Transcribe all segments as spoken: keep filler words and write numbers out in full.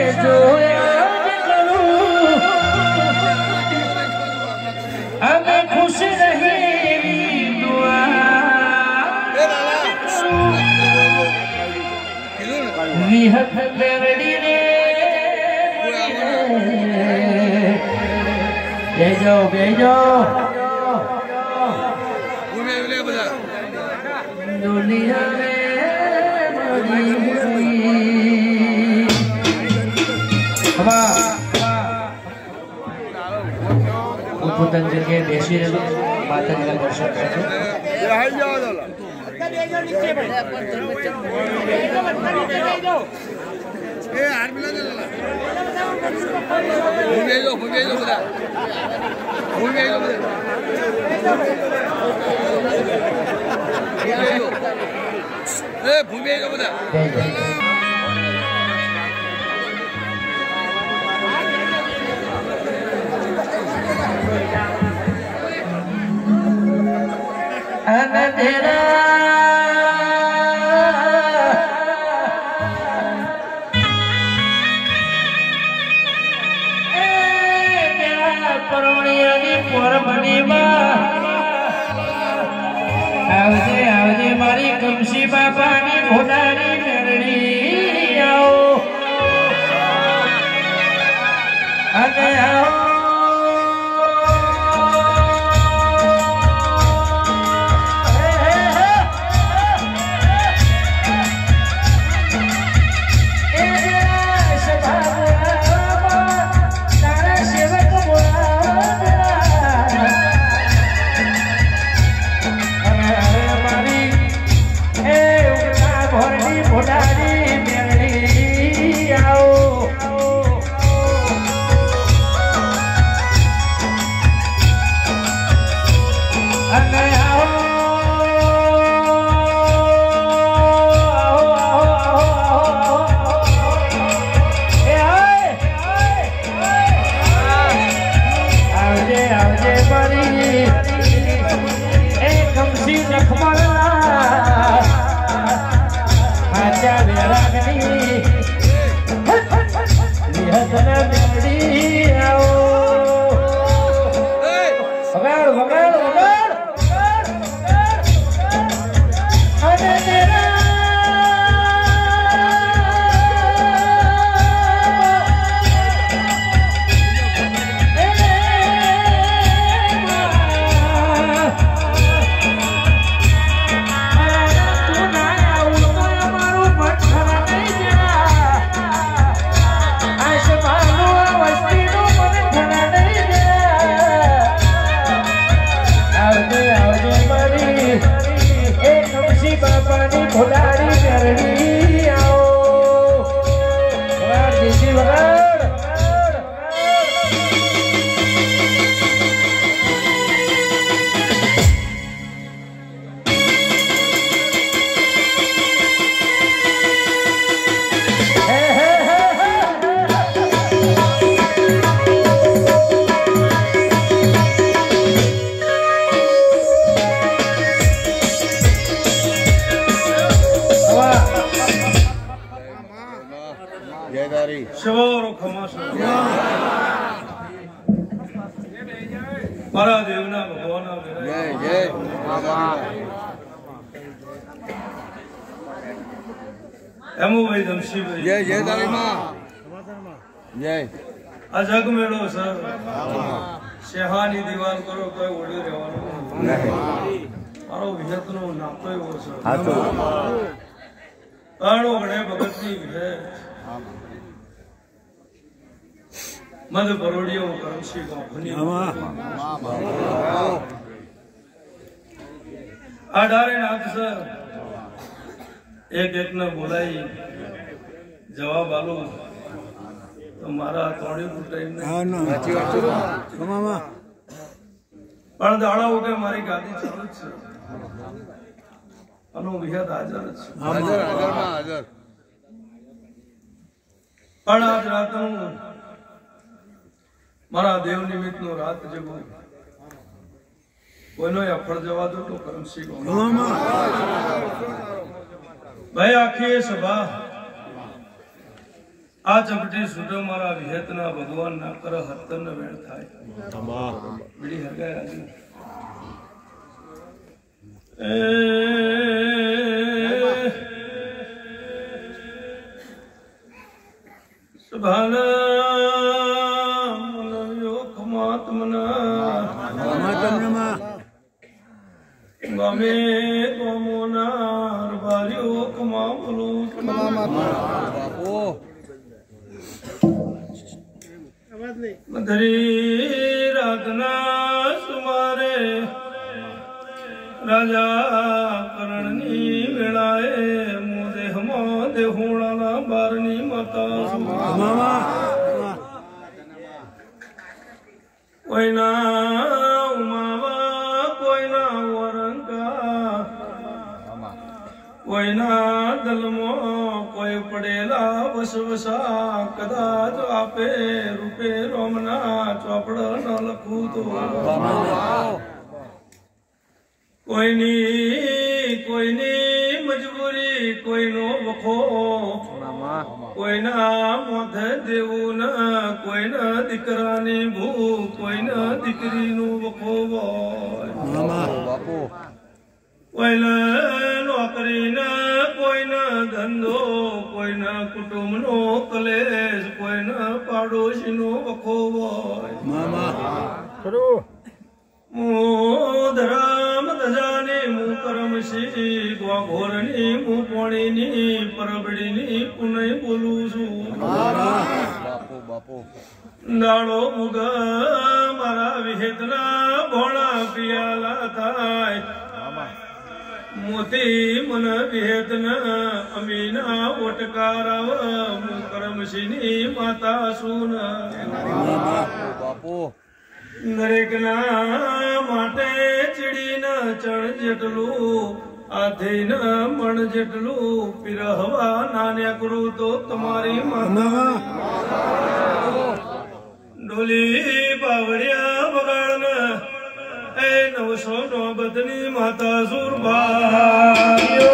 જોયા જ કરું અમે ખુશ રહી દુઆ વિહત બેવડી રે બેજો બેજો દુનિયા મે પોતાની જગ્યાએ બેસી રહેલો માતાજીના દર્શન કરજો આવજે આવજે મારી કમસી બાપાની ભોડાની મેરડી આવો અને આવો અજગ મેળો સર શેહાની દિવાલ કરો કોઈ ઓળ્યો રહેવાનું મારો વિહતનો નાતો એવો છે અણો ગણે ભગતની વિહે મધ પરોડિયો કરમશી ગાંભની આધારે નાથ સર એક એકને બોલાઈ જવાબ આલો તો મારા ત્રણેય ટાઈમ પણ દાડા ઉગે મારી ગાદી ચાલુ જ છે અને વિહત હાજર જ છે પણ આજ રાત હું મારા દેવ નિમિત્ત નો રાત જગો કોઈનો અફળ જવા દો તો કરમશી ભાઈ આખી સભા આ ચપટી સુટો મારા વિહેતના ભગવાન ના કર હતન વેણ થાય બીડી હરગાય રાજુ સુભાના મનવ્યો ખમાત્મના ગામે ગોમોના રબાર્યો ખમા બોલો બાપો મધરી રાતના સુમારે રાજા કરણની વેળાએ મોદેહમાં દેહોણાના બારની માતા કોઈના ઉમાવા કોઈના વરંગા કોઈના દલમાં કોઈ પડેલા વસવસા કદાચ આપે રૂપે રોમના ચોપડ ન લખું તો કોઈની કોઈની મજબૂરી કોઈનો વખો કોઈના મોઢે દેવું ન કોઈના દીકરાની ભૂખ કોઈના દીકરીનું વખો બાપુ કોઈને નોકરી ન કોઈને ધંધો કોઈને કુટુંબ નો કલેશ કોઈને પાડોશી નો વખો ધરામ ધજાની મું કરમશી ગોઘોરની મું પોણીની પરબડીની પુનઃ બોલું છું દાડો મુગ મારા વિહેતના ભોણા પિયાલા થાય મોતી મન વિહેતન અમીના ઓટકારાવ મું કરમશીની માતા સુન દરેક ના માટે ચીડી ન ચણ જેટલું આથી ન મણ જેટલું પીરહવા નાન્યા કરું તો તમારી માતા ડોલી બાવળિયા બગાડ એ નવસો નો બદની માતા સુરભાયો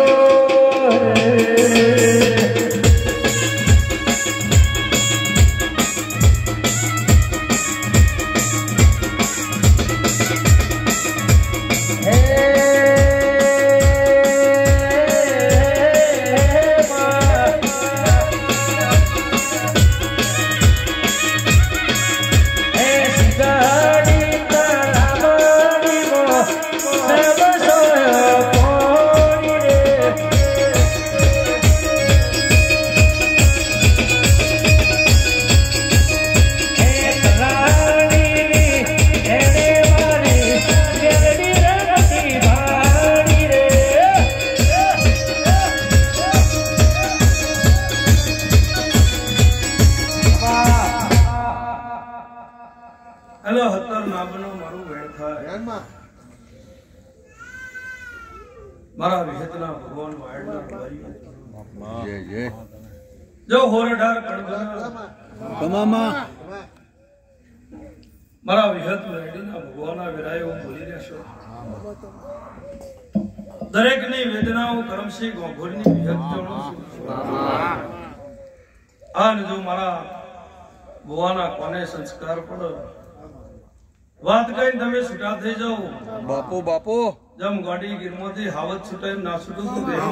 મારા વિહેતના ભગવાન જો હોરડાર મારા વિહત મેળીના ભગવાનના વિરાય હું બોલી રહેશો દરેકની વેદનાઓ કરમશી ગોઘોરની વિહત જાણું છું આ જો મારા ભગવાનના કોને સંસ્કાર પડો વાત કઈ તમે છૂટા થઈ જાઓ બાપુ બાપુ જમ ગાડી ગીરમાંથી હાવત છૂટાઈ ના છૂટું તો દે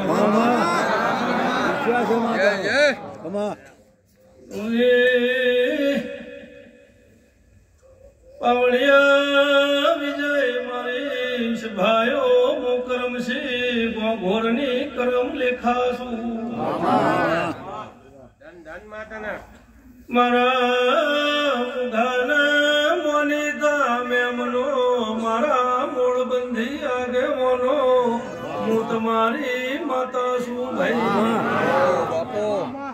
પાવળિયા વિજય મારી ભાઈઓ મો કરમશી ગોઘોરની કરમ લેખાશું મારા ગાના મોનિતા મેમનો મારા મૂળ બંધી આગે મોનો હું તમારી માતા શું ભાઈ બાપો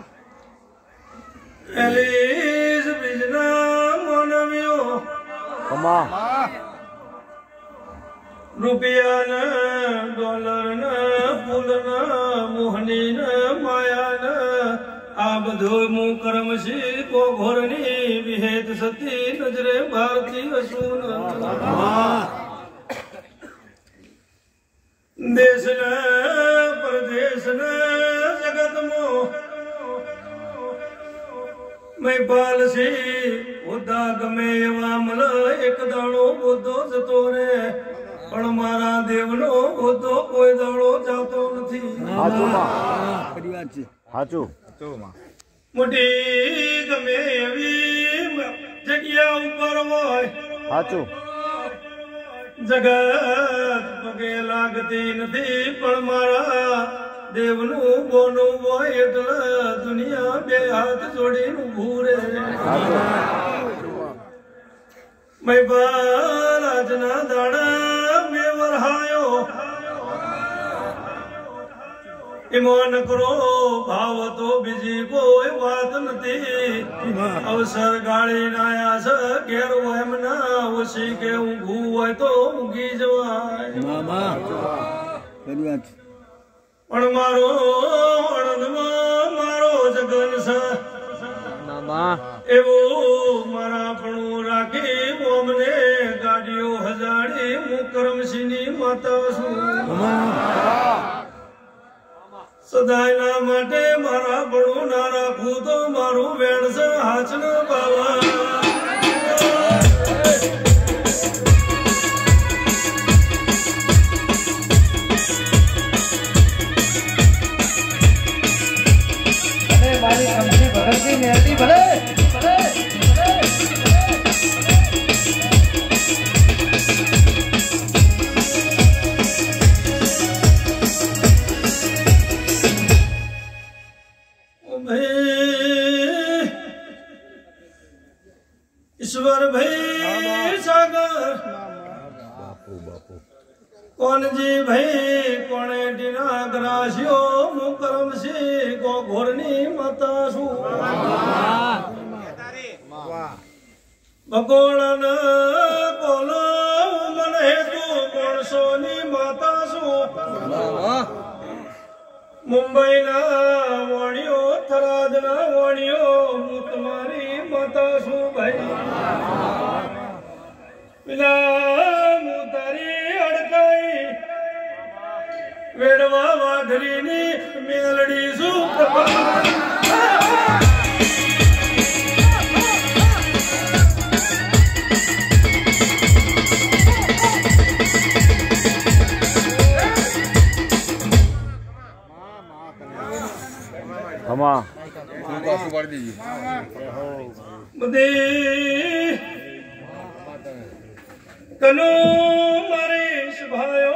એલીસ બીજના મોનવ્યો રૂપિયા ન ડોલર ન ફૂલ ન મોહની ન માયા ન આ બધું મું કરમશી ગોઘોરની વિહેત સતી નજરે ભારતીય સુન દેશના પરદેશના જગતમાં मैं बाल से उदा गमे वामल एक दाड़ो बोधो जतो रे पण मारा देवनो बोधो कोई दाड़ो जातो नथी। हाचू मां हाचू मोटी गमे एवी जग्या ऊपर होय हाचू जगत पगे लागती नथी पण मारा देवनु बोनो होय એટલે दुनिया बे हाथ जोड़ीने ઊભું રે। मैं बाल આજના દાડા મે વરહાયો ઈમાન કરો ભાવ તો બીજી કોઈ વાત નથી। અવસર ગાળી નાયા છે ઘેર હોય મના ઓછી કે ઊંઘું હોય તો ઊંઘી જવાય મામા પણ મારો અણંદમાં મારો જગન છે મામા એવો મારાપણું રાખી ઓમને ગાડીઓ હજાડી હું કરમસિંહની માતા છું। સદાયના માટે મારા બળું ના રાખું તો મારું વેણ છે હાચના બાવા। मारी कंपनी भगत जी मेहदी भले भले ईश्वर भाई सागर कौन जी भाई कौन डिना ग्रासियो मुकरम से को घोरनी माता सु भगोड़न कोलो मन हेतु कौन सोनी माता सु मुंबई ना वाणियो थराद ना वाणियो मु तुम्हारी माता सु भाई पिला मु तारी अड़काई वेड़वा वाघरीनी मेलड़ी सु हमा बदे कनो मरीश भायो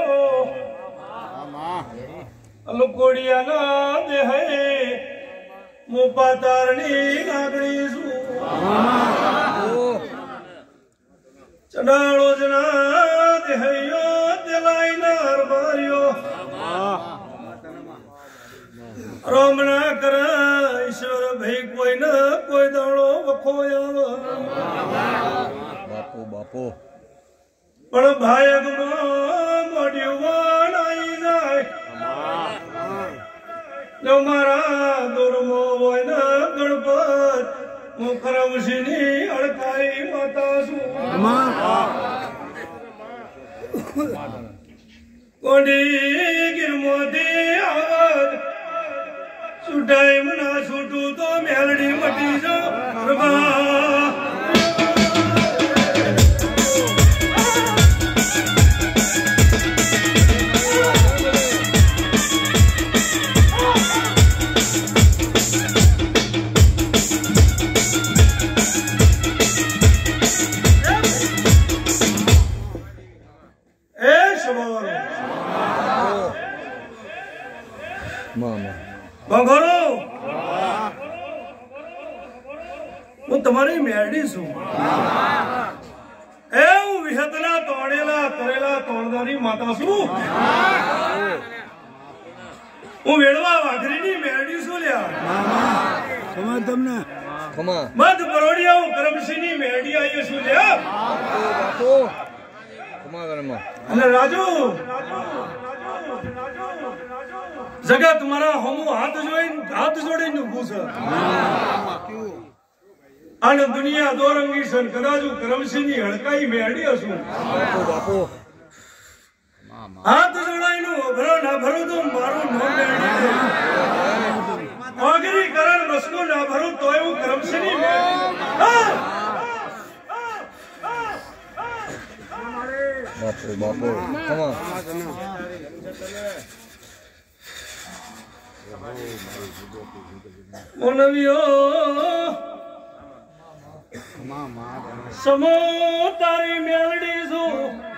अलुकोड़िया ना दे है मुपा तारणी नागड़ी सु चनाड़ो जना दे है यो दिलाई नार बारियो रोमना कर ईश्वर भाई कोई न कोई दाड़ो वखोया बापू बापू पण भायग मोड्युवान आई जाय जो मारा दुर्मो होय न गणपत मुकरमसिंहनी अड़काई माता सु कोडी गिरमोदी आवाज सुटाई मना सुटू तो मेलड़ी मटी जो रबा भगोरो હું તમારી મેરડી છું એ હું વિહતના તોડેલા તરેલા તોડદારી માતા છું હું વેડવા વાઘરીની મેરડી છું લ્યા ખમા તમને ખમા મધ પરોડિયા હું કરમસિંહની મેરડી આવી છું લ્યા બાપુ ખમા ગરમા અને રાજુ जगह तुम्हारा हमो हाथ जोइन हाथ जोड़े नु पूछ अन दुनिया दो रंगी सन कदाजू करमसिंहनी हड़काई में अड़ी हसू बापू बापू हाथ जोड़ाई नु भरो ना भरो तो मारो नो में अड़ी आगरी करण દસકો ના ભરું તો એવું કરમશીની બાપુ બાપુ ખમા મોનવિયો સમો તારી મેલડી છું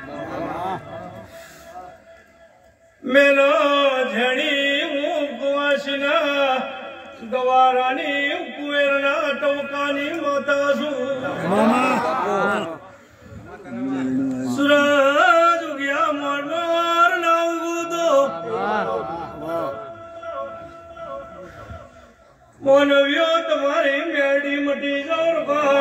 મેલો ઝેણી હું કુવાસીના ગવારાની કુવેરના ટોકાની માતા છું સુરજ ઉગ્યા મોર ના ઉગતો મોનવ્યો તમારી મેડી મટી જાવ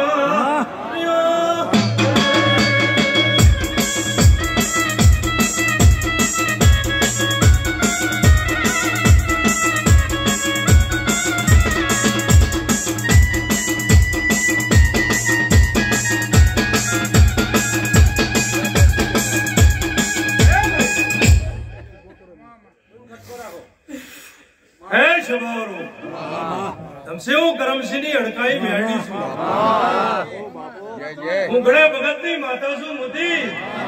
સેવ કરમશીની અડકાઈ મેળવી છું હું ઘણા ભગતની માતા છું મોતી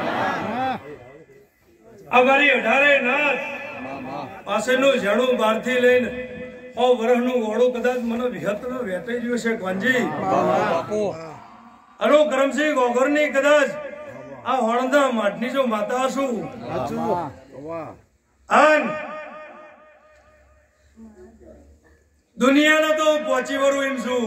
અમારી અઢારે નાથ પાસેનું ઝાડું બહારથી લઈને સો વર્ષનું ઓળું કદાચ મને વિહતનો વેટાઈ ગયું છે કાંજી અનો કરમસિંહ ગોગરની કદાચ આ હોળંદા માટની જો માતા છું આન દુનિયાને તો પહોંચી વરું એમ છું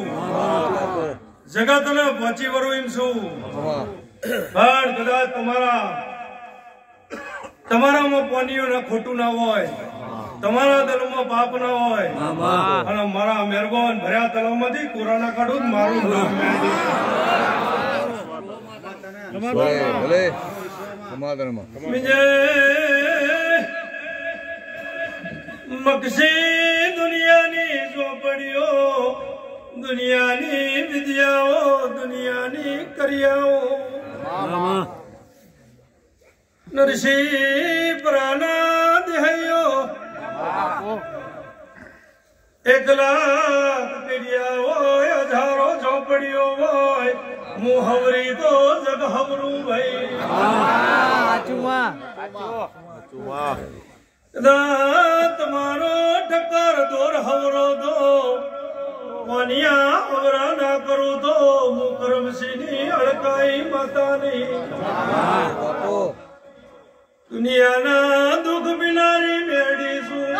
જગતને પહોંચી વરું એમ છું પણ કદાચ તમારા તમારામાં પોનીઓ ના ખોટું ના હોય તમારા દિલમાં પાપ ના હોય અને મારા મહેરબાન ભર્યા તળાવમાંથી કોરોના કાઢું મારું નામ ભલે સમાધાનમાં મકસી દુનિયાની ઝોપડીઓ દુનિયાની વિદ્યાઓ દુનિયાની કરિયાઓ નરસિંહ પ્રાણા દેહયો એક લાખ પીડિયા હોય હજારો ઝોપડીઓ હોય મુહવરી તો જગ હવરું ભાઈ તમારો ઠક્કર દોર હવરો દો કોનિયા હવરા ના કરું તો હું કરમશીની અડકાઈ માતાની દુનિયાના દુઃખ બિનારી મેળી શું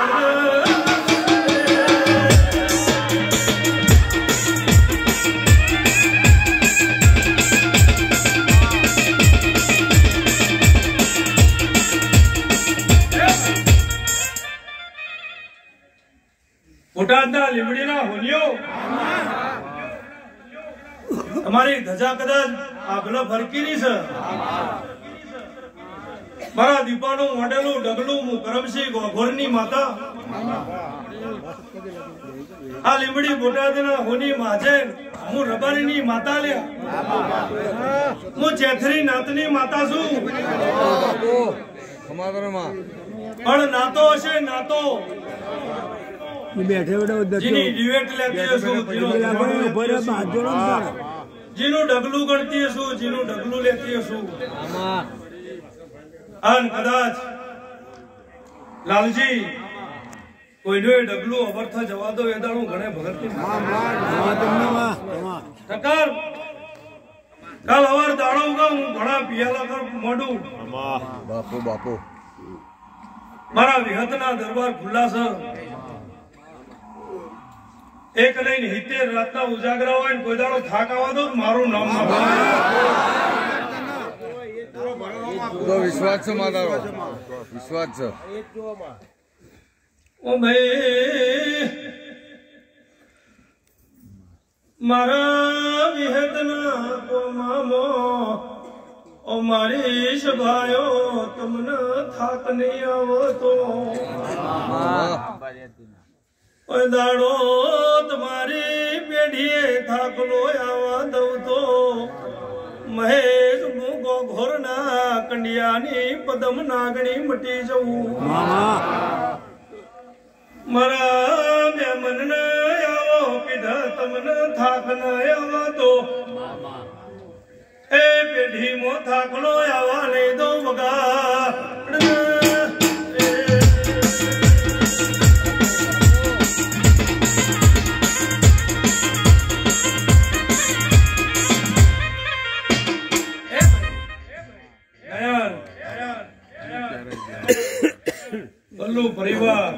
બોટાદના લીમડીના હોલિયો તમારી ધજા કદાચ આગળ ફરકીની છે મારા દીપાનું મોડેલું ડગલું હું કરમસિંહ ગોઘોરની માતા આ લીમડી બોટાદના હોની માજે હું રબારીની માતા લ્યા હું ચેથરી નાતની માતા છું પણ નાતો હશે નાતો બેઠે જેની ડિવેટ લેતી હશું જેનું ડગલું ગણતી હશું જેનું ડગલું લેતી હશું અને કદાચ લાલજી કોઈનું ડગલું અવર્થ જવા દો એ દાડું ઘણે ભગત ટકાર કાલ અવાર દાડો ઉગા હું ઘણા પિયાલા કર મોડું બાપુ બાપુ મારા વિહતના દરબાર ખુલ્લા છે એક લઈને હિતેર રાતના ઉજાગરા હોય કોઈ દાડો થાક આવવા દો મારું નામ વિશ્વાસ છે મારો વિશ્વાસ છે ઓ ભાઈ મારા વિહતના કોમામો ઓ મારી સભાયો તમને થાક નહીં આવતો દાડો તમારી પેઢીએ થાકલો આવા દઉં તો મહેશ મૂકો ઘોરના કંડિયાની પદમ નાગણી મટી જવું મારા બે મન આવો દવાખાના તો એ પેઢી મો થાકલો આવા નહીં દો વગા બલ્લુ પરિવાર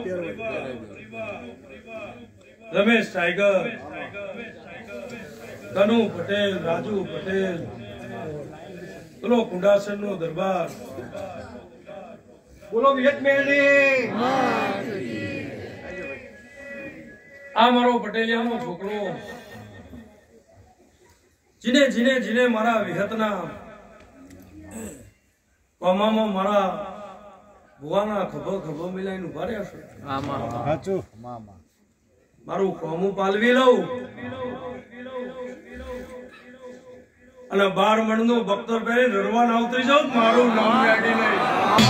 રમેશ ટાઈગર તનુ પટેલ રાજુ પટેલ બોલો કુંડાસર નો દરબાર બોલો વિહત મેલી આ મારો પટેલિયાનો છોકરો જીને જીને જીને મારા વિહતના કોમામાં મારા ભુવાના ખભો ખભો મિલાઈને ઉભા રહ્યા છે સાચું મારું કોમું પાલવી લઉં અને બાર મણનું બખ્તર પહેરી રડવાના ઉતરી જાઉં મારું નામ ગાડી નહીં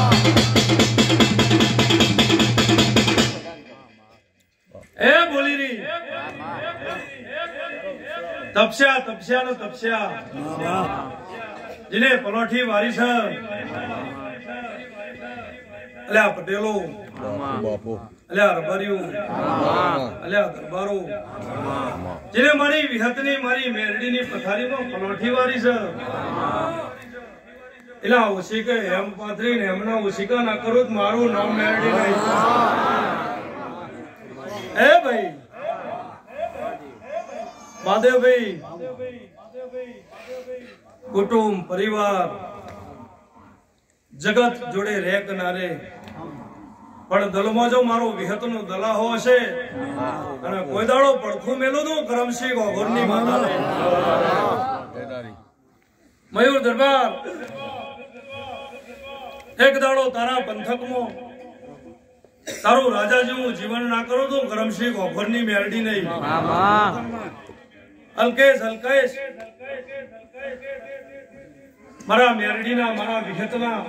એ બોલી રહી તપસ્યા તપસ્યા નો તપસ્યા જેને પલોઠી વારી છે અલ્યા પટેલો બાપુ અલ્યા રબારીઓ અલ્યા દરબારો જેને મારી વિહતની મારી મેરડીની પથારીમાં પલોઠી વારી છે એલા ઓશિકે એમ પાથરીને એમના ઓશિકા ના કરું તો મારું નામ મેરડી નહીં એ ભાઈ મહાદેવભાઈ કુટુંબ પરિવાર જગત જોડે રેક ના રે પણ દલમાં જો મારો વિહતનો દલાહો હશે અને કોઈ દાડો પડખું મેલો તો કરમસિંહ ગોગોરની માતાને મયુર દરબાર એક દાડો તારા પંથકમાં તારું રાજા જેવું જીવન ના કરો તો કરમસિંહ ગોગોરની મેરડી નહીં અલ્કેશ અલ્કેશ મારા મેરડીના મારા વિહતના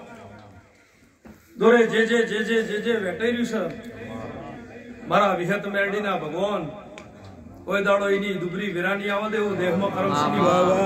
દોરે જે જે જે જે જે જે વેટાઈ છે મારા વિહત મેરડીના ભગવાન કોઈ દાડો એની દુબરી વિરાની આવા દેવું દેહમાં કરમસિંહની વાહ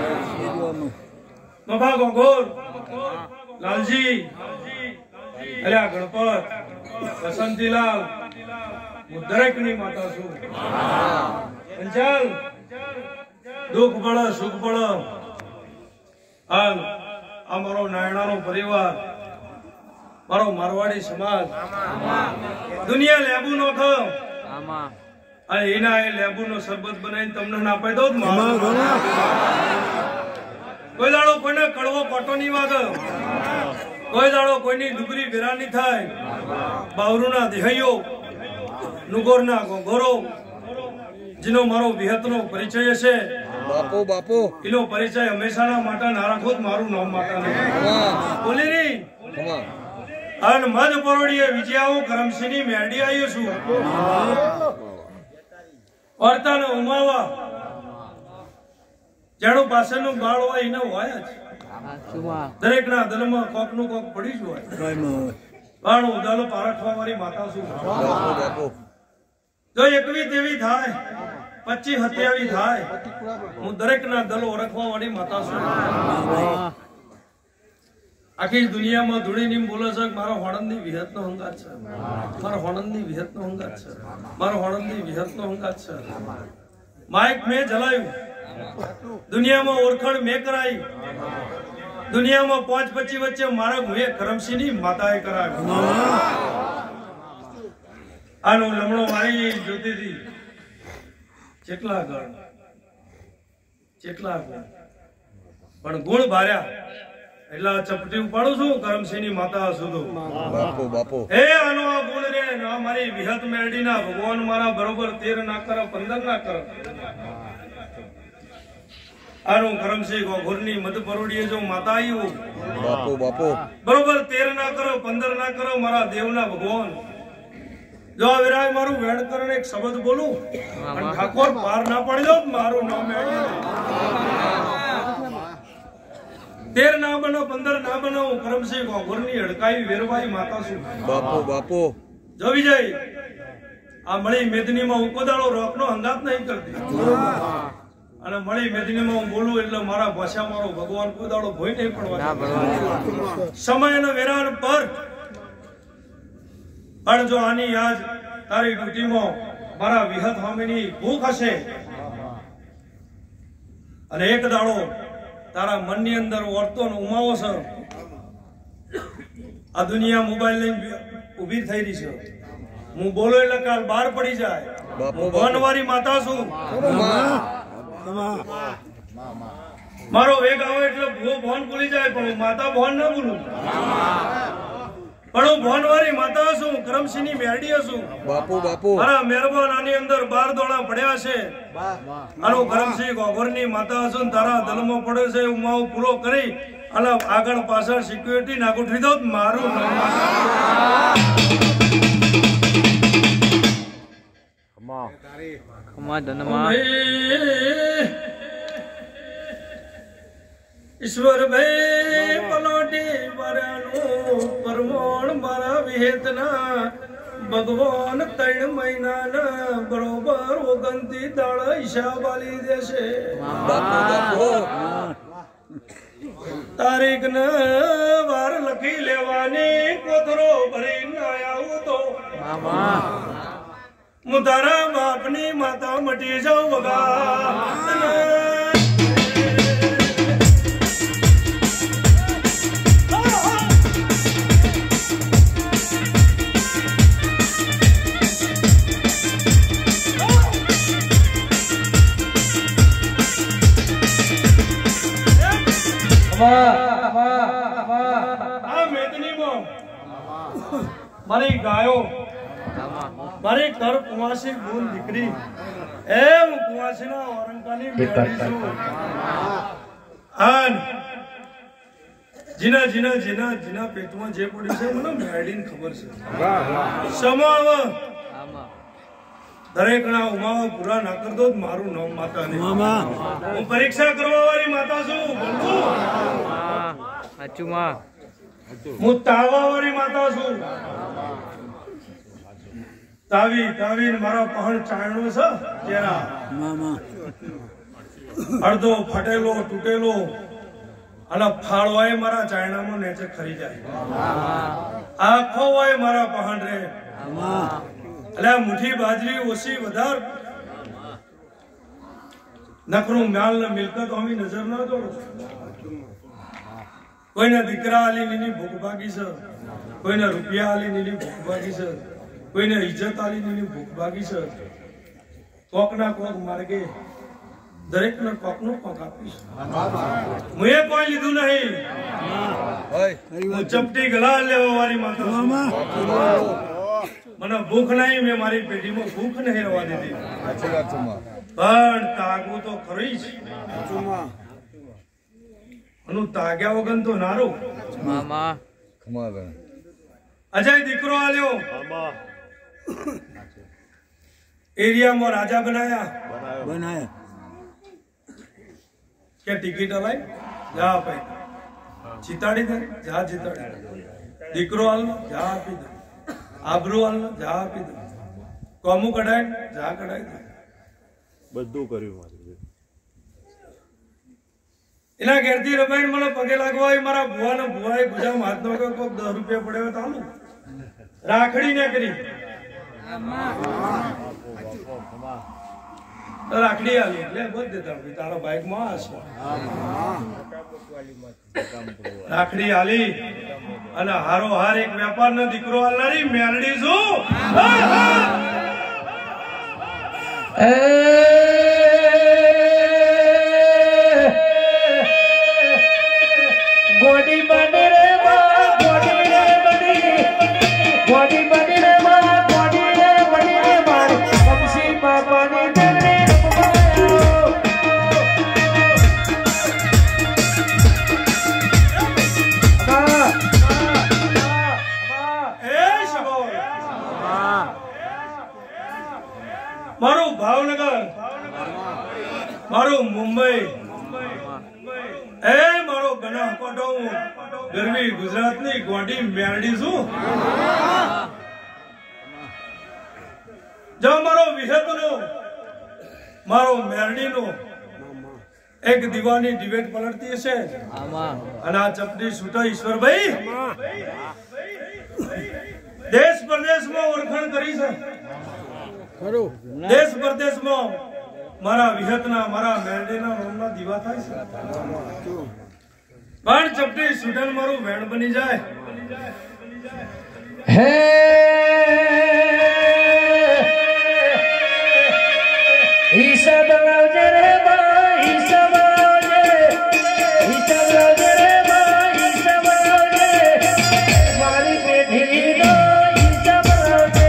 મફા ગોગોર લાલજી અલ્યા ગણપત વસંતીલાલ હું દરેકની માતા છું પંચાલ દુઃખ પડે સુખ પડે હાલ આ મારો નાયણાનો પરિવાર મારો મારવાડી સમાજ દુનિયા લેબુ નો ખો અને એના એ લેબુ નો શરબત બનાવીને તમને ના પાઈ દો કોઈ દાડો કોઈને કડવો કોટો ની વાગે કોઈ દાડો કોઈની ડુગરી વિરાની થાય બાવરુના દેહૈયો નુગોરના ગોગોરો જેનો મારો વિહતનો પરિચય છે બાપુ બાપુ એનો પરિચય હંમેશાના માટે ના રાખો મારું નામ માટે બોલી રહી અને મધ પરોડીએ વિજયાઓ કરમસિંહની મેરડી આવ્યો છું વાર્તાને ઉમાવા જેનું પાસેનું બાળ હોય એને હોય જ દરેક ના દલમાં કોક નું કોક પડી જ હોય બાણું દલ પારખવા વાળી માતા છું જો એકવી તેવી થાય પચી હત્યાવી થાય હું દરેક ના દલ ઓળખવા વાળી માતા છું આખી દુનિયામાં ધૂળીની બોલે છે મારો હોણંદની વિહતનો હંગાત છે મારો હોણંદની વિહતનો હંગાત છે મારો હોણંદની વિહતનો હંગાત છે માઇક મેં જલાયું દુનિયામાં ઓળખાણ મેં કરાઈ દુનિયામાં પાંચ પચી વચ્ચે મારા મુએ કરમસિંહની માતાએ કરાવ્યું આનો લમણો મારી જોતી હતી કેટલા ગણ કેટલા ગણ પણ ગુણ ભાર્યા એટલે ચપટી ઉપાડું છું કરમસિંહની માતા સુધો બાપુ બાપુ હે આનો આ ગુણ રે ના મારી વિહત મેરડીના ભગવાન મારા બરોબર તેર ના કરો પંદર ના કરો આનો કરમસિંહ ગોગોરની મધ પરોડીએ જો માતા આવ્યું બાપુ બાપુ બરોબર તેર ના કરો પંદર ના કરો મારા દેવના ભગવાન જો આ વિરાય મારું વેણ કરીને એક શબ્દ બોલું અને ઠાકોર પાર ના પડી દો મારું નામ તેર ના બનો પંદર ના બનો કરમસિંહ ગોગોરની હડકાઈ વેરવાઈ માતા છું બાપુ બાપુ જો વિજય આ મળી મેદનીમાં હું કોદાળો રોકનો હંગાત નહીં કરતી અને મળી મેદનીમાં હું બોલું એટલે મારા ભાષા મારો ભગવાન કોદાળો ભોય નહીં પડવા સમયના વેરાન પર પણ જો આની આજ તારી ડ્યુટીમાં મારા વિહત સ્વામીની ભૂખ હશે અને એક દાડો તારા મનની અંદર વર્તો ને ઉમાવો છે આ દુનિયા મોબાઈલ લઈને ઉભી થઈ રહી છે હું બોલો એટલે કાલ બહાર પડી જાય ભવનવારી માતા છું મારો વેગ આવે એટલે ભૂ ભવન ભૂલી જાય પણ માતા ભવન ના ભૂલું પણ હું ભવનવારી માતા છું કરમસિંહની મેરડી છું બાપુ બાપુ મારા મહેરબાન આની અંદર બાર દોડા પડ્યા છે અને હું કરમસિંહ ગોગોરની માતા છું તારા દલમાં પડે છે હું માવ પૂરો કરી અને આગળ પાછળ સિક્યુરિટી નાગોઠવી દઉં મારું ઈશ્વર ભાઈ પલોટી વરાનું પરમોણ મારા વિહેતના ભગવાન ત્રણ મહિનાના બરોબર ઓગણતી દાળ હિસાબ આલી દેશે તારીખ ને વાર લખી લેવાની કોથરો ભરી ના આવું તો હું તારા બાપની માતા મટી જાઉં વગા મારી ગાયો મારી ઘર કુવાસી ગુણ દીકરી એમ કુવાસીના ઓરંકાની મેળવી છું આન જીના જીના જીના જીના પેટમાં જે પડ્યું છે મને મેળવીને ખબર છે સમાવ દરેક ના ઉમાવા પૂરા ના કરતો મારું નામ માતા નહીં હું પરીક્ષા કરવા વાળી માતા છું હું તાવા વાળી માતા છું તાવી તાવી મારા પહણ ચાયણો છે તેરા અડધો ફટેલો તૂટેલો અને ફાળવાય મારા ચાયણામાં નેચે ખરી જાય આખો હોય મારા પહણ રે એટલે મુઠ્ઠી બાજરી ઓછી વધાર નકરું મ્યાલ ને મિલકત અમે નજર ના દોડો કોઈને દીકરા આલી નીની ભૂખ ભાગી છે કોઈને રૂપિયા આલી નીની ભૂખ ભાગી છે કોઈને ઇજ્જત આલી નીની ભૂખ ભાગી છે કોક ના કોક માર્ગે દરેક ને કોક નું કોક આપીશ હું એ કોઈ લીધું નહીં હું ચપટી ગલા લેવા વાળી માતા મને ભૂખ નહીં મેં મારી પેઢીમાં ભૂખ નહીં રહેવા દીધી પણ તાગવું તો ખરી જ અનુ તાગ્યા વગર તો નારું મામા અજય દીકરો આલ્યો એરિયામાં રાજા બનાયા બનાયા કે ટિકિટ અલાઈ જા ભાઈ ચિતાડી દે જા ચિતાડી દીકરો આલ્યો જા આપી દે આબરૂ આલ્યો જા આપી દે કોમું કઢાય જા કઢાય દે બધું કર્યું મારું એના ઘેરથી રમાઈને મને પગે લાગવા મારા ભુવા ને ભુવાએ ગુજામ હાથ નો કોઈક દસ રૂપિયા પડ્યો તો આલું રાખડી ને કરી રાખડી આલી એટલે બધ દેતા તારા બાઈક માં હશે રાખડી આલી અને હારો હાર એક વેપાર નો દીકરો આલનારી મેરડી છું ગોડી બની રે માં ગોડી રે બની ગોડી બની રે માં ગોડી રે બની રે માં કમસી બાપાની દેને હા એ શબો મારું ભાવનગર મારું મુંબઈ એ મારો બનાસકાંઠો ગરમી ગુજરાતની ગોડી મેરડી છું જો મારો વિહતનો મારો મેરડીનો એક દીવાની ડિબેટ પલટતી હશે અને આ ચપટી છૂટા ઈશ્વરભાઈ દેશ પ્રદેશમાં ઓળખાણ કરી છે દેશ પ્રદેશમાં મારા વિહતના મારા મેરડીના નામના દીવા થાય છે પણ ચપટી છૂટન મારું વેણ બની જાય હે હિસાબ લાવજે રે બા હિસાબ લાવજે હિસાબ લાવજે રે બા હિસાબ લાવજે મારી પેઢીનો હિસાબ લાવજે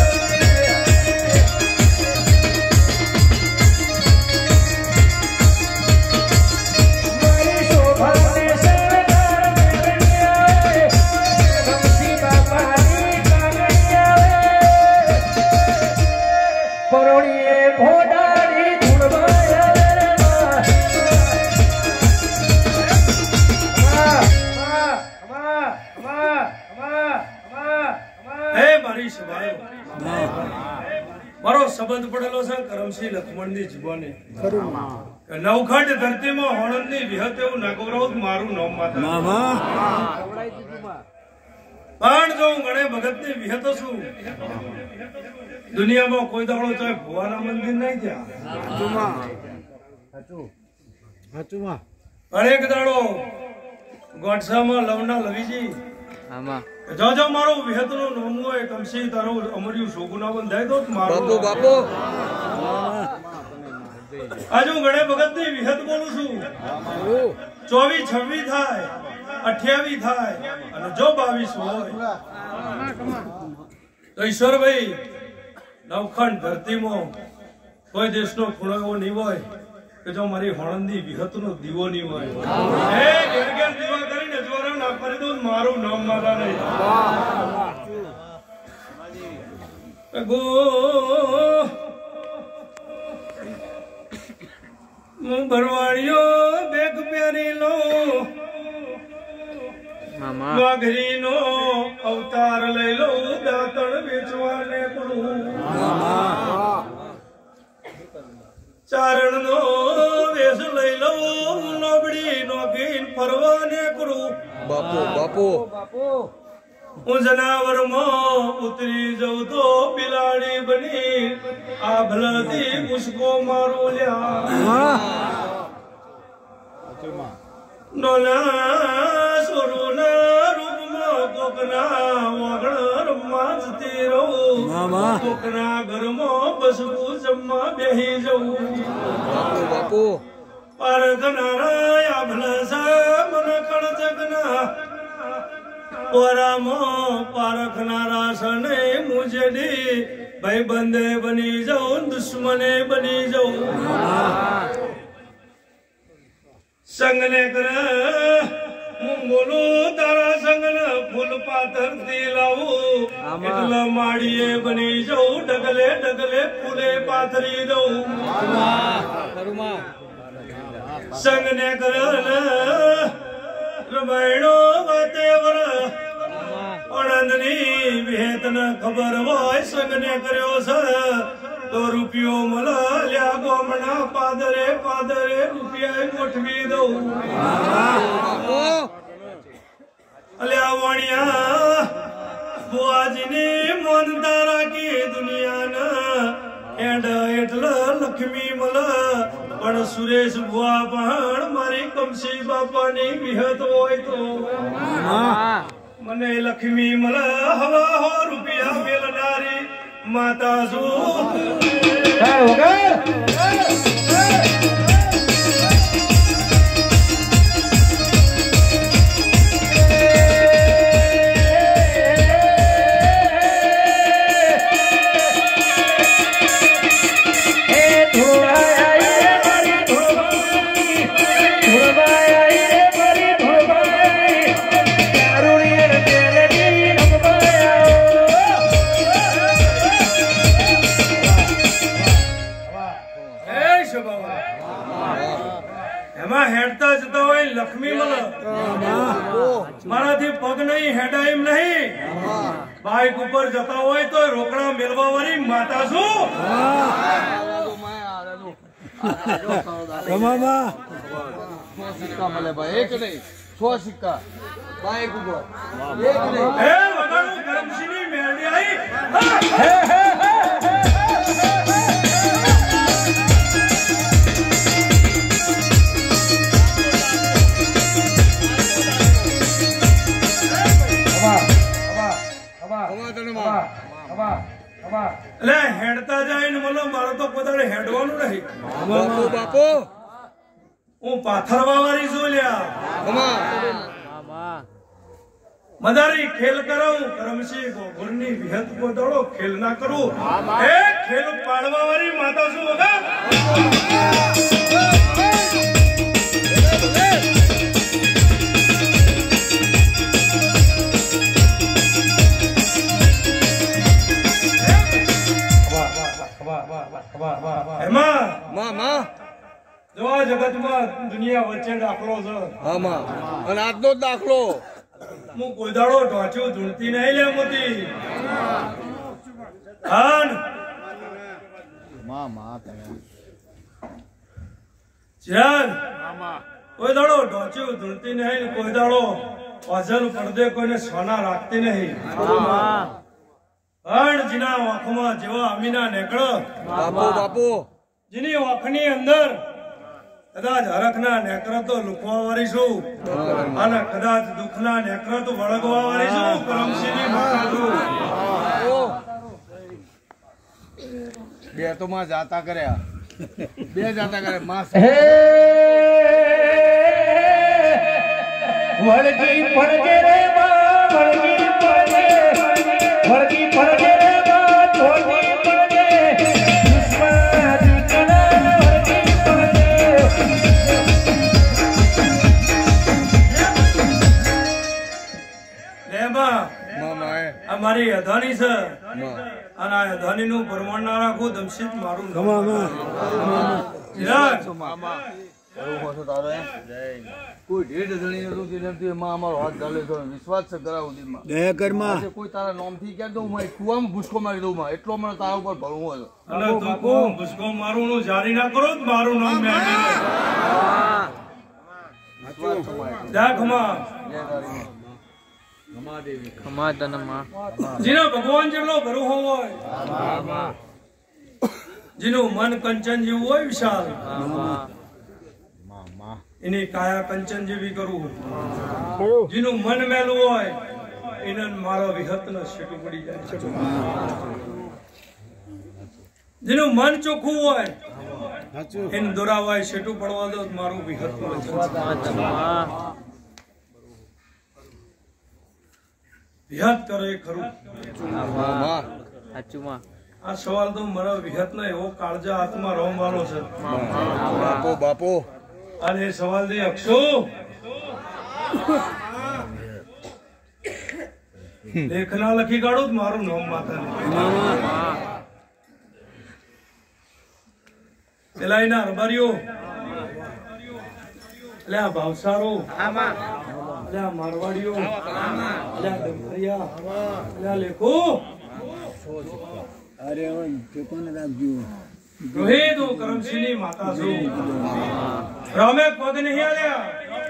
મારી શોભાને સરદાર મેળવી આવે કમસી બાપાની કાગળી આવે પરોળીએ ભોડા મારો સંબંધ પડેલો છે કરમસિંહ લખમણની જીવને નવખંડ ધરતીમાં હોણંદની વિહત એવું નાગોરાવ મારું નામ માતા પણ જો હું ગણે ભગતની વિહતો છું દુનિયામાં કોઈ દાડો ચાહે ભુવાના મંદિર નહીં ત્યાં અનેક દાડો ગોઠસામાં લવના લવીજી જો જો મારો વિહતનો નામ હોય કમસી તારો અમર્યું શોગુના બંધાય તો મારો બાપુ બાપુ આજે હું ગણે ભગતની વિહત બોલું છું ચોવીસ છવ્વીસ થાય અઠ્યાવીસ થાય અને જો બાવીસ હોય તો ઈશ્વરભાઈ નવખંડ ધરતીમાં કોઈ દેશનો ખૂણો એવો નહીં હોય કે જો મારી હોણંદની વિહતનો દીવો નહીં હોય એ ઘેર ઘેર દીવા કરીને અજવાળા ના કરી દઉં મારું નામ મારા નહીં ગો હું ભરવાડીઓ બેગ પહેરી લો વાઘરી નો અવતાર લઈ લો દાંતણ વેચવાને પડું ચારણ નો વેશ લઈ લો નબળી નોકીન ફરવાને કરું બાપુ બાપુ હું જનાવર માં ઉતરી જઉં તો બિલાડી બની આ ભલતી મુસ્કો મારો લ્યા નોના સોરોના રૂપમાં કોકના વાગણ રમવા જતી રહું કોકના ઘરમાં બસવું જમવા બેહી જવું બાપુ બાપુ પારગનારા આભલસા મન કણ જગના ઓરામાં પારખનારા સને મુજડી ભાઈ બંદે બની જાઉં દુશ્મને બની જાઉં સંગને કર હું બોલું તારા સંગને ફૂલ પાથર થી લાવું એટલા માળીએ બની જાઉં ડગલે ડગલે ફૂલે પાથરી દઉં સંગને કર રમાયણો વાતે વર આનંદની વિહેતન ખબર હોય સંગને કર્યો છે તો રૂપિયો મળ્યા ગોમના પાદરે પાદરે રૂપિયા ગોઠવી દઉં અલ્યા વાણિયા બુઆજીની મોનતા રાખી દુનિયાના એન્ડ એટલે લક્ષ્મી મલ પણ સુરેશ બુઆ પણ મારી કમસી બાપાની વિહત હોય તો મને લક્ષ્મી મલ હવા હો રૂપિયા મેલનારી માતા હેડતા જતા હોય લક્ષ્મી મલ મારાથી પગ નહીં હેડા એમ નહીં બાઇક ઉપર જતા હોય તો રોકડા મેળવા વાળી માતા છું. સિક્કા મળે ભાઈ એક નહીં સો સિક્કા બાઈક ઉપર એક નહીં. હે વગાડું કરમસિંહની મેરડી આવી. એટલે હેડતા જાય ને મતલબ મારે તો પોતાને હેડવાનું નહીં. બાપુ બાપુ હું પાથરવા વાળી છું લ્યા. મદારી ખેલ કરાવું કરમસિંહ ગોગોરની વિહત પોતાડો ખેલ ના કરું. એ ખેલ પાડવા વાળી માતા છું વગર. એમાં માં માં જો આ જગતમાં દુનિયા વચ્ચે દાખલો છે. હા માં અને આજનો જ દાખલો હું કોઈ દાડો ઢોંચ્યું ધૂણતી નહીં લે મોતી. હાન માં માં ચાલ કોઈ દાડો ઢોંચ્યું ધૂણતી નહીં ને કોઈ દાડો અજલ પડદે કોઈને સોના રાખતી નહીં. પણ જીના આંખમાં જેવા અમીના નેકળો બાપુ બાપુ જેની આંખની અંદર કદાચ હરખના નેકરા તો લુકવા વાળી છું અને કદાચ દુઃખના નેકરા તો વળગવા વાળી છું. કરમસિંહની માતા છું. બે તો માં જાતા કર્યા બે જાતા કર્યા માં હે વળગી પડજે રે માં વળગી પડજે વળગી પડજે રે માં છોડી પડજે દુશ્મન કણા વળગી પડજે. એમાં માં માં આ મારી અધાની છે માં અને આ અધાની નું પ્રમાણ ના રાખું દમશીત મારું ચિરાગ કોઈ ઢેઢ ધણી નતું તેનાથી એમાં અમારો હાથ ચાલે છે વિશ્વાસ છે કરાવું દીમાં દયા કરમાં કોઈ તારા નામથી ક્યાં દઉં મારી કુવામાં ભૂસકો મારી દઉં માં એટલો મને તારા ઉપર ભરવું હતો. અને તું કોણ ભૂસકો મારું નું જારી ના કરો તો મારું નામ મેળવી જા ખમા જેનો ભગવાન જેટલો ભરોસો હોય જેનું મન કંચન જેવું હોય વિશાલ એની કાયા કંચન જેવી કરવું. જેનું મન મેલું હોય એને મારો વિહત ન શેટું પડી જાય. જેનું મન ચોખ્ખું હોય એને દોરાવાય શેટું પડવા દો મારું વિહત વિહત કરે એ ખરું. આ સવાલ તો મારા વિહત નો એવો કાળજા હાથમાં રમવાનો છે. બાપુ બાપુ અને એ સવાલ થી અક્ષો લેખના લખી કાઢું મારું નામ માતા પેલા એના અરબારીઓ એટલે આ ભાવસારો એટલે આ મારવાડીઓ એટલે આ ડમખરિયા એટલે આ લેખો રોહિત હું કરમસિંહની માતા છું. રામે પગ નહીં આલ્યા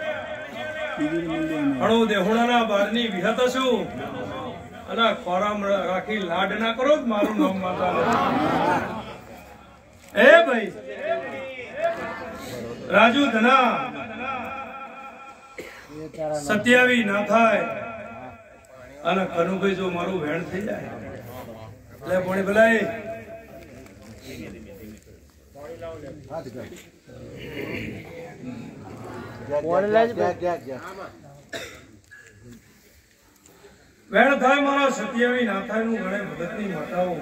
હણો દેહુણાના બારની વિહત છું અને ખોરામ રાખી લાડ ના કરો મારું નામ માતા. એ ભાઈ રાજુ ધના સત્યાવી ના થાય અને કનુભાઈ જો મારું વેણ થઈ જાય એટલે પોણી ભલાઈ વેણ થાય મારા સત્યાવી ના થાય નું ગણે ભગતની માતાઓ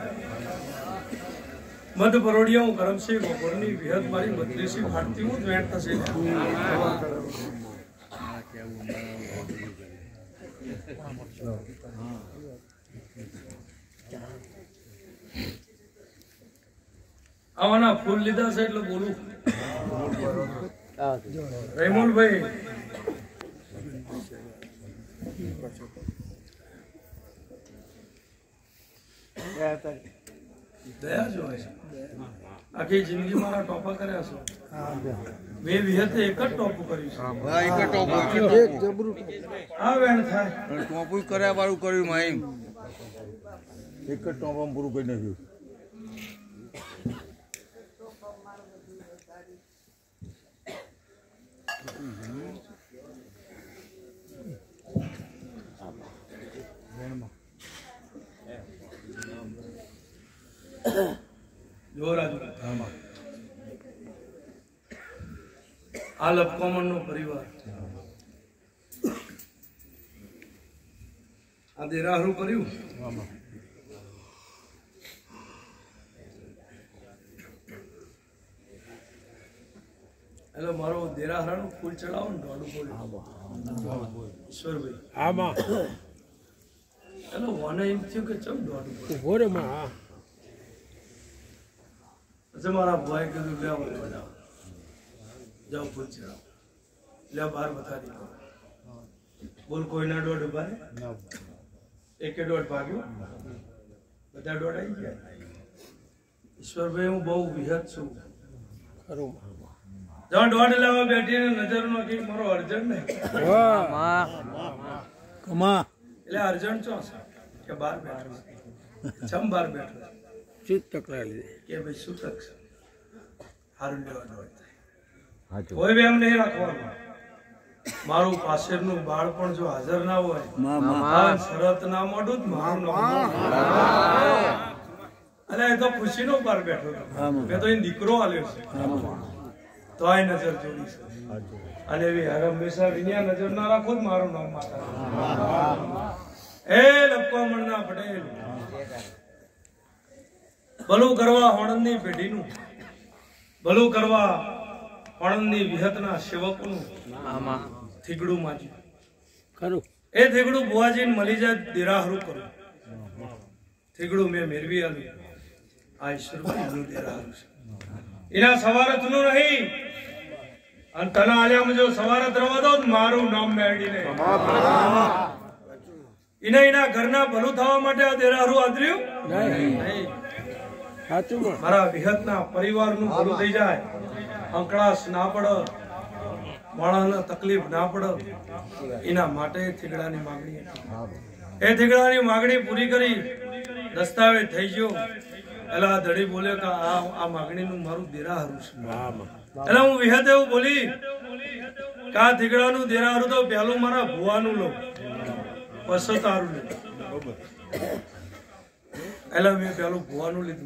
મધ પરોડિયા હું કરમસિંહ ગોગોરની વિહત મારી બત્રીસી ફાટતી હું જ વેણ થશે. આવાના ફૂલ લીધા છે એટલે બોલું. રેમુલભાઈ દયા જ હોય છે. આખી જિંદગી મારા ટોપા કર્યા છે. બે વિહતે એક જ ટોપું કર્યું છે. હા એક ટોપ આ વેણ થાય ટોપું કર્યા વાળું કર્યું માઈમ એક જ ટોપમાં પૂરું કરી નાખ્યું. આ લપકોમણ નો પરિવાર, આ દેરાહરું કર્યું. એટલે મારો દેરાહરાનું ફૂલ ચડાવો ને દોડું બોલ્યું ઈશ્વરભાઈ. આમાં એટલે મને એમ થયું કે ચમ દોડું ઉભો રે માં. હા પછી મારા ભાઈ કીધું લે બધા જાઓ ફૂલ ચડાવો, લે બાર બતાવી દો. બોલ કોઈના દોઢ ઉભા ને એકે દોઢ ભાગ્યો, બધા દોઢ આવી ગયા. ઈશ્વરભાઈ હું બહુ વિહત છું. ખરું જ્યાં દોઢ લેવા બેઠીને નજર નો કે મારો અર્જન્ટ નહીં એટલે અર્જન્ટ ચો છે કે બાર બેઠો છમ બાર બેઠો ચિત્ત તકરાર લીધે કે ભાઈ શું તક છે હારું લેવા દોડ થાય. કોઈ બી એમ નહીં રાખવાનું. મારું પાછળનું બાળ પણ જો હાજર ના હોય શરત ના મોડું જ મારું અને એ તો ખુશી નો બાર બેઠો મેં તો એ દીકરો આલ્યો છે તો આ નજર જોડી છે. અને એવી હંમેશા વિનયા નજર ના રાખો જ મારું નામ માતા એ લપકામણના પટેલ ભલું કરવા હોણંદની પેઢીનું, ભલું કરવા હોણંદની વિહતના સેવકનું થીગડું માજ્યું. ખરું એ થીગડું બુવાજીને મળી જાય દેરાહરું કરું. થીગડું મેં મેળવી આવ્યું. આ ઈશ્વરભાઈનું દેરાહરું છે. એના સવારત નું નહીં અને તને આલ્યામાં જો સવારત રવા દો મારું નામ મેળવીને એને એના ઘરના ભલું થવા માટે આ દેરાહરું આદર્યું નહીં. સાચું મારા વિહતના પરિવારનું ભલું થઈ જાય, અંકળાશ ના પડે, માણસને તકલીફ ના પડે, એના માટે થીગડાની માંગણી હતી. એ થીગડાની માંગણી પૂરી કરી દસ્તાવેજ થઈ ગયો. એટલે આ ધડી બોલે કે આ આ માંગણીનું મારું દેરાહરું છે. એટલે હું વિહત એવું બોલી કે આ થીગડાનું દેરાહરું તો પહેલું મારા ભુવાનું લો પછી તારું લે. એટલે મેં પેલું ભુવાનું લીધું.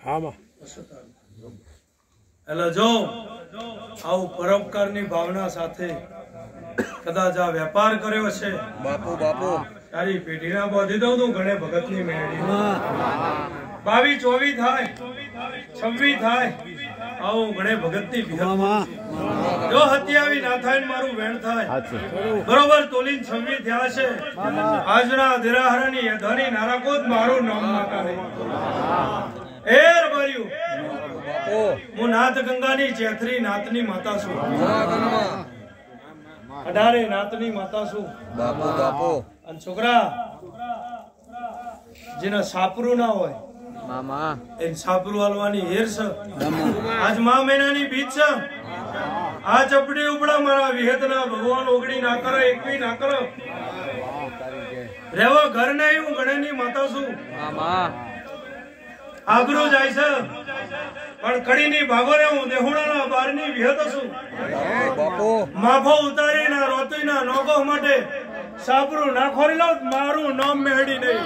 એટલે જો આવું પરોપકારની ભાવના સાથે કદાચ આ વેપાર કર્યો છે બાપુ બાપુ તારી પેઢીના બોધી દઉં તું ગણે ભગતની મેળવી બાવી ચોવી થાય છવ્વી થાય આવું ગણે ભગતની વિહત જો હત્યાવી ના થાય ને મારું વેણ થાય બરોબર તોલીન છવ્વી થયા છે. આજના દેરાહરાની ધણી નારાકો જ મારું નામ નાકારે એ રબાર્યું. હું નાથ ગંગાની ચેથરી નાથની માતા છું, અઢારે નાથની માતા છું. બાપુ બાપુ અને છોકરા જેના સાપરું ના હોય મામા એ સાપરું હાલવાની હેર છે. આજ મા મહિનાની બીજ છે. આ ચપડી ઉપડા મારા વિહતના ભગવાન ઓગણી ના કરો એકવી ના કરો રેવો ઘર નહીં. હું ગણેની માતા છું. આબરૂ જાય છે પણ કડીની ભાગો રે હું દેહુણાના બારની વિહત છું. બાપુ માફો ઉતારી ના રોતી ના નોગો માટે સાબરું ના ખોરી લો મારું નામ મેળડી નહીં.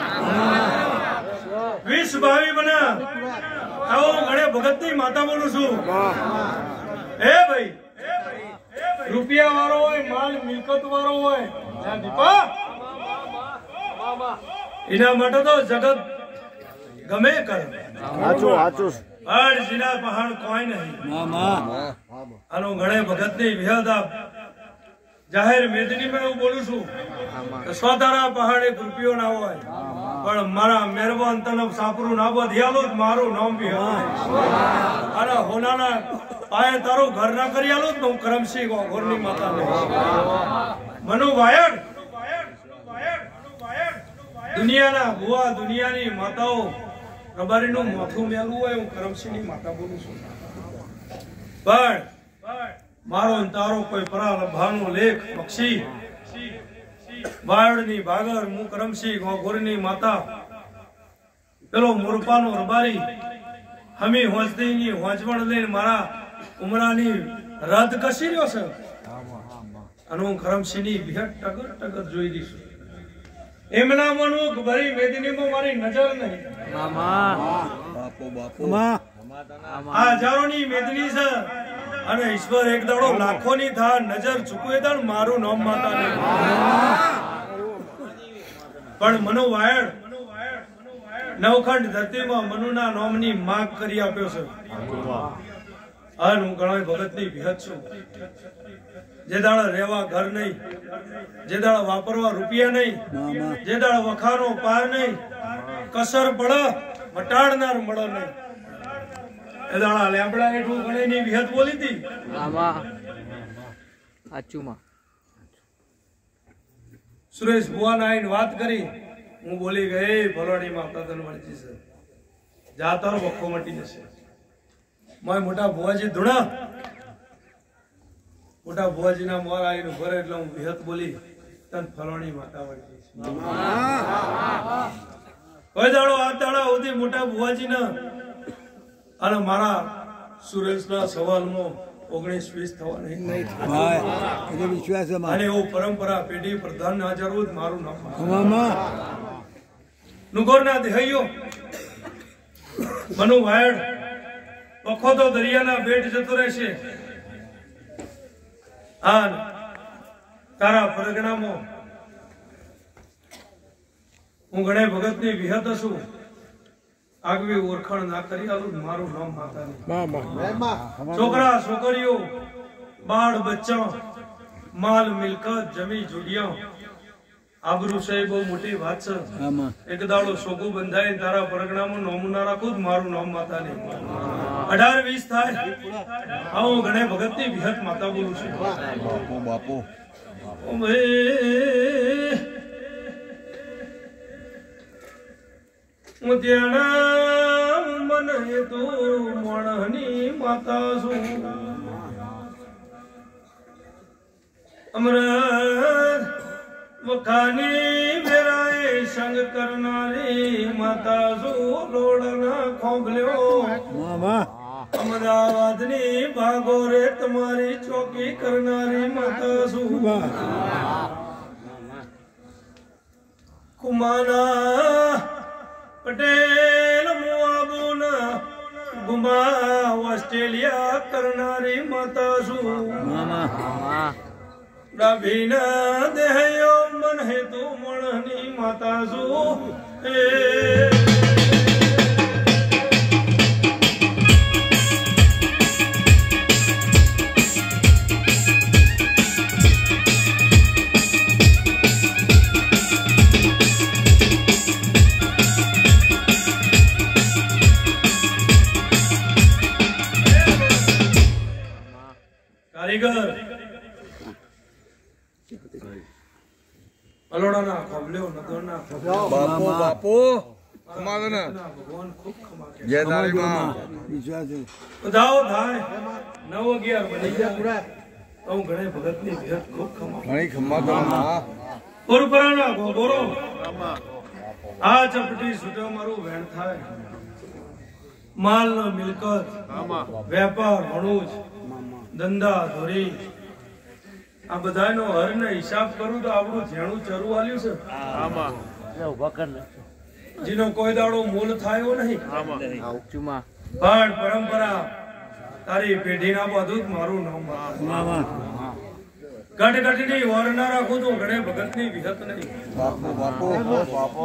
વીસ ભાવી બના આવો ગણે ભગતની માતા બોલું છું. હે ભાઈ રૂપિયા વાળો હોય માલ મિલકત વાળો હોય દીપા એના માટે તો જગત ગમે કરે. સાચું સાચું હર જિલ્લા પહાડ કોઈ નહીં. આનો ગણે ભગતની વિહત જાહેર મેદનીમાં હું બોલું છું કે સ્વતારા પહાડ એક રૂપિયો ના હોય પણ મારા મહેરબાન તનફ સાપરું ના બધિયાલું જ મારું નામ બી અને હોનાના પાયે તારું ઘર ના કરી આલું જ હું કરમસિંહ ઘોરની માતા મનુ વાયડ દુનિયાના ભુવા દુનિયાની માતાઓ રબારીનું માથું મેલું હોય હું કરમસિંહની માતા બોલું છું પણ મારો ને તારો કોઈ પરા લભાનો લેખ પક્ષી વાળની ભાગર હું કરમસિંહ ગોગોરની માતા પેલો મોરપાનો રબારી હમી હોંચની હોંચવણ લઈને મારા ઉમરાની રદ કસી રહ્યો છે અને હું કરમસિંહની ભેટ ટગર ટગર જોઈ દઈશું એમના મનોક ભરી વેદનીમાં મારી નજર નહીં મામા બાપો બાપો આ હજારોની મેદની છે અને ઈશ્વર એક દાડો લાખોની થા નજર ચૂકવે તો મારું નામ માતા નહીં પણ મનો વાયડ નવખંડ ધરતીમાં મનુના નામની માગ કરી આપ્યો છે અને હું ઘણા ભગતની ભેટ છું જે દાડા રહેવા ઘર નહીં જે દાડા વાપરવા રૂપિયા નહીં જે દાડા વખાનો પાર નહીં કસર પડે મટાડનાર મળે નહીં એ દાડા લેબડા હેઠું ગણેની વિહત બોલી હતી સુરેશ ભુવાના આઈને વાત કરી હું બોલી ગઈ ભલોડી માતા ધનવરજી છે જા તારો વખો મટી જશે મોય મોટા ભુવાજી ધૂણા મોટા ભુવાજીના મોર આવીને ભરે એટલે હું વિહત બોલી તન ફલોણી માતા વળજી કોઈ દાડો આ દાડા સુધી મોટા ભુવાજીના અને મારા સુરેશના સવાલમાં ઓગણીસ વીસ થવા નહીં વિશ્વાસ અને એવું પરંપરા પેઢી પ્રધાન હાજર મારું નામ નુગોરના દેહૈયો મનુ વાયડ પખો તો દરિયાના બેટ જતો રહેશે આન તારા પરગણામાં હું ગણે ભગતની વિહત છું આગવી ઓળખાણ ના કરી આલું મારું નામ માતાની છોકરા છોકરીઓ બાળ બચ્ચા માલ મિલકત જમી જુડિયા આબરૂ છે બહુ મોટી વાત છે એક દાડો સોગુ બંધાય તારા પરગણામાં નોમુના રાખું મારું નામ માતાની અઢાર વીસ થાય આવો ગણે ભગતની વિહત માતા બોલું છું બાપો બાપો મુદ્યાણા મને તું મણની માતા છું અમરત વખાની મેરાએ સંગ કરનારી માતા છું લોડના ખોભલ્યો અમદાવાદની ભાગો રે તમારી ચોકી કરનારી માતા છું કુમારા પટેલ મુઆબુના ગુમા ઓસ્ટ્રેલિયા કરનારી માતા છું ડાભીના દેહયો મન હે તું મણની માતા છું એ કારીગર અલોડાના ખોબલ્યો નગરના બાપો બાપો કમાગના ભગવાન ખૂબ ખમા કે જય તારી માં વિશ્વાસ બધાઓ થાય નવ અગિયાર બની ગયા હું ગણે ભગતની ભેટ ખૂબ ખમા ઘણી ખમ્મા તો માં પુરપરાના ગોગોરો આ ચપટી સુટો મારું વેણ થાય માલ નો મિલકત વેપાર વણુજ ધંધા ધોરી આ બધાનો હર ને હિસાબ કરું તો આપણું જેણું ચરું આલ્યું છે જેનો કોઈ દાડો મૂલ થાય નહીં પણ પરંપરા તારી પેઢીના બધું મારું નામ ગઢ ગઢની વર ના રાખું તો ઘણે ભગતની વિહત નહીં બાપો બાપો બાપો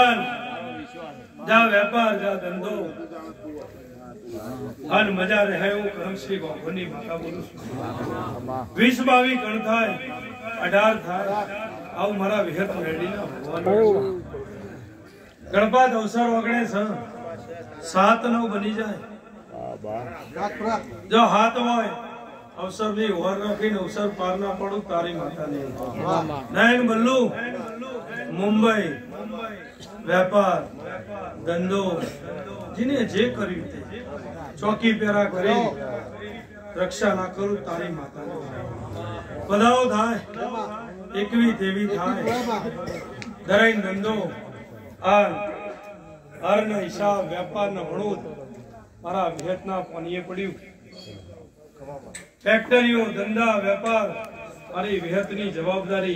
જા વેપાર જા ધંધો અન મજા રહે હું કરમસિંહ ગોગોની માતા બોલું છું વીસ બાવીસ ગણ થાય અઢાર થાય આવું મારા વિહત રેડીના ભગવાન ગણપત અવસર વગણે છે સાત નવ બની જાય જો હાથ હોય અવસર ની ઓર રાખીને અવસર પાર ના પડું તારી માતા ને નયન બલ્લુ મુંબઈ વેપાર ધંધો જેને જે કર્યું તે ચોકી પેરા કરી રક્ષા ના કરું તારી માતા બધાઓ થાય એકવી તેવી થાય દરેક ધંધો આ હરનો હિસાબ વેપારના ભણું મારા વિહતના પાણીએ પડ્યું ફેક્ટરીઓ ધંધા વેપાર મારી વિહતની જવાબદારી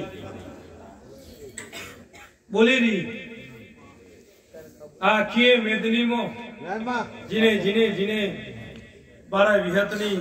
બોલી રહી આખી મેદનીમાં જીને જીને જીને મારા વિહતની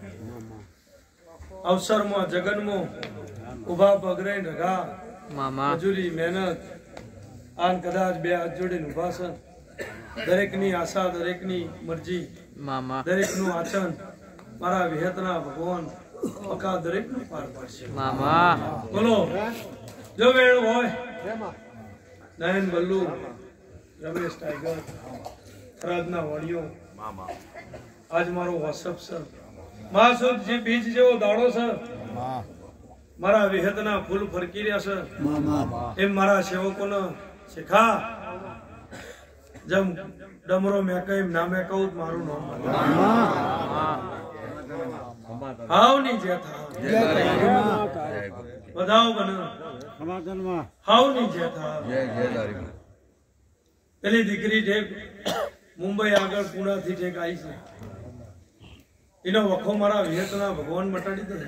અવસરમાં જગનમાં ઉભા પગરે રગા મજૂરી મહેનત આન કદાચ બે હાથ જોડીને ઉભા છે દરેકની આશા દરેકની મરજી દરેકનું આચરણ મારા વિહતના ભગવાન પકા દરેકનું પાર પાડશે બોલો જો વેણ હોય નયન બલ્લુ રમેશ ટાઈગર થરાદના વાડીઓ આજ મારો વોટ્સઅપ છે માસુદ જે બીજ જેવો દાડો છે મારા વિહતના ફૂલ ફરકી રહ્યા છે એમ મારા સેવકોને શીખા જમ ડમરો મેં કઈ ના મેં કહું મારું નામ હાવ ની જે થા બધાઓ બને હાવ ની જે થા પેલી દીકરી ઠેક મુંબઈ આગળ પુણા થી ઠેક આવી છે એનો વખો મારા વિહતના ભગવાન મટાડી દે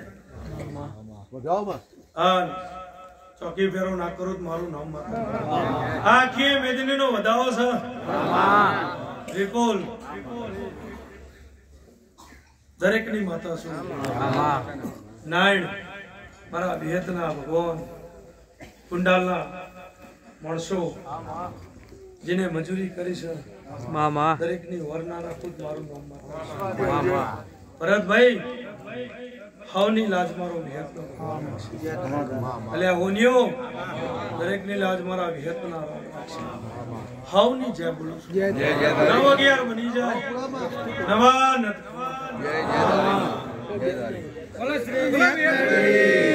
હા ચોકી ફેરો ના કરું મારું નામ આખી મેદની નો વધાવો છે વિપુલ દરેક ની માતા શું નાયણ મારા વિહતના ભગવાન કુંડાલના માણસો જેને મજૂરી કરી છે દરેક ની વરનાના ખુદ મારું નામ ભરતભાઈ હાવની લાજ મારો વિહત એટલે હોનિયો દરેક ની લાજ મારા વિહત ના હાવની જય બોલું છું નવ અગિયાર બની જાય નવા નથી